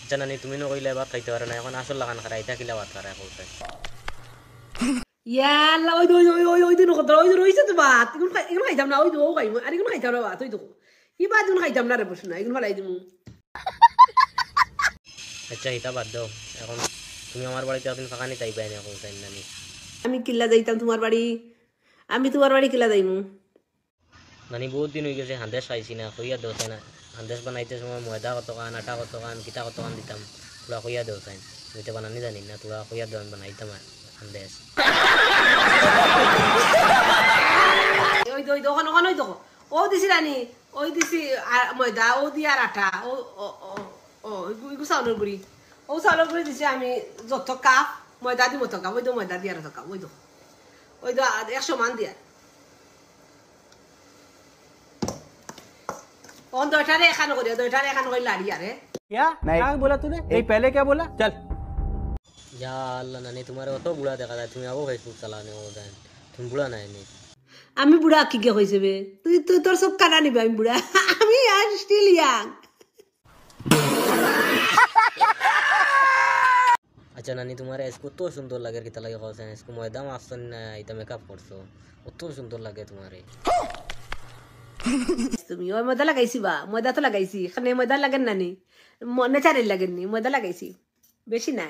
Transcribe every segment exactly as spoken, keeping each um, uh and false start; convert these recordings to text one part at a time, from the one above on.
আচ্ছা নানি তুমি নকইলে ভাত খাইতে পারো না এখন আসল লাগান খারা এটা কিলা ভাত খারা কইতে ইয়াল্লা ওই ওই ওই ওই ওই দিন কত ওই রইছে তো ভাত ইগুন খাই ইগুন খাইতাম না ওই তো খাই আর ইগুন খাইতাম না ভাত ওই তো ই ভাত ইগুন খাইতাম না রে বসনা ইগুন ফালাই দিমু আচ্ছা এটা বাদ দাও এখন তুমি আমার বাড়িতে আপনি ফাঁকা নিতে আইবা না কইতে নানি আমি কিল্লা যাইতাম তোমার বাড়ি আমি তোমার বাড়ি কিল্লা যাইমু নানি বহুত দিন হয়ে গেছে হান্দেশ খাইছি না কইয়া দাও তাই না হান্দেশ বানাইতে সময় ময়দা কত কান আটা কত কান কিতা কত কান দিতাম তোরা কইয়া দাও তাই এটা বানানি জানি না তোরা কইয়া দাও বানাইতাম হান্দেশ ওই ওই দোকান ওখানে ওই দোকান ও দিছি রানি ওই দিছি ময়দা ও দি আর আটা ও ও ও ইগু চাউলের গুড়ি ও চাউলের গুড়ি দিছি আমি যত কাপ ময়দা দি মতো কাপ ওই তো ময়দা দি আর কাপ ওই তো ওই তো একশো মান দিয়া on दो ठारे खान को दे दो ठारे खान को लाड़ी यार है क्या क्या बोला तूने नहीं पहले क्या बोला चल या अल्लाह नानी तुम्हारे অত বুড়া দেখা যায় তুমি আবো ফেসবুক চালানো ও দেন তুমি বুড়া নাই নি আমি বুড়া কি কে হইছে বে তুই তুই তোর সব কাটা নিবি আমি বুড়া আমি আর স্টিল ইয়াং আচ্ছা নানি তোমার এসকো তো সুন্দর লাগে কিতা লাগে কইছেন এসকো ময়দা মাছন না এটা মেকআপ করছো অত সুন্দর লাগে তোমারে তুমি ওই ময়দা লাগাইছি বা ময়দা তো লাগাইছি এখানে ময়দা লাগেন না নি ন্যাচারাল লাগেন নি ময়দা লাগাইছি বেশি না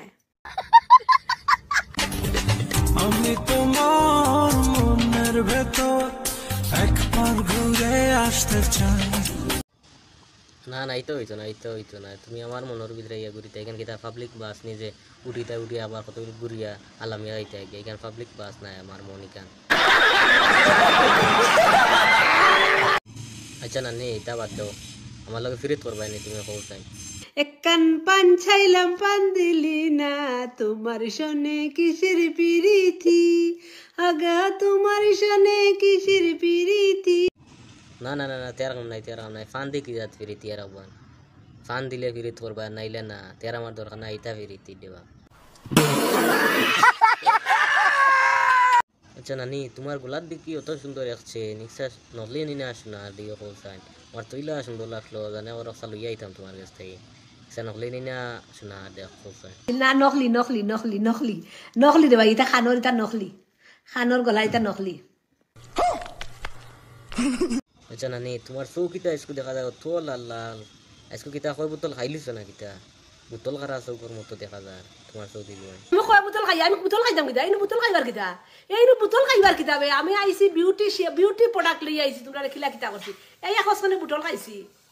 আমি তোমার মনের ভেতর একবার ঘুরে আসতে চাই না না এইতো হইতো না এইতো হইতো না তুমি আমার মনের ভিতরে ইয়া ঘুরিতে এখান কিতা পাবলিক বাস নিজে উঠিতে উঠি আবার কত ঘুরিয়া আলামিয়া হইতে এখান পাবলিক বাস নাই আমার মনিকান আচ্ছা নানি এটা বাদ দাও আমার লগে ফিরিত করবাই নি তুমি কইতাই এককান পান ছাইলাম পান দিলি না তোমার শোনে কিসের পিরিতি আগা তোমার শোনে কিসের পিরিতি না না না না তেরা কাম নাই তেরা কাম নাই ফান দি কি জাত ফিরিতি এর আবান ফান দিলে ফিরিত করবা নাইলে না তেরা আমার দরকার না এটা ফিরিতি দেবা আচ্ছা নানি তোমার গোলাপ দেখি অত সুন্দর লাগছে নিশ্বাস নলে নিনে আসনা দিও কইতাই আমার তুইলা সুন্দর লাগলো জানে ওর সাল লইয়া আইতাম তোমার কাছ থেকে সে নলে নিনে আসনা দেখো না নকলি নকলি নকলি নকলি নকলি দেবা এটা খানোর এটা নকলি খানোর গলা এটা নকলি আচ্ছা নানি তোমার চৌকিটা আজকে দেখা যায় তো লাল লাল আজকে কিতা কয় বোতল খাইলিছ না কিতা বোতল খারা চৌকর মতো দেখা যায় তোমার চৌকি গয় আমি কয় বোতল খাই আমি বোতল খাইতাম কিতা এই বোতল খাইবার কিতা এই বোতল খাইবার কিতা বে আমি আইছি বিউটি বিউটি প্রোডাক্ট লই আইছি তোমরা খিলা কিতা করছি এই এখন বোতল খাইছি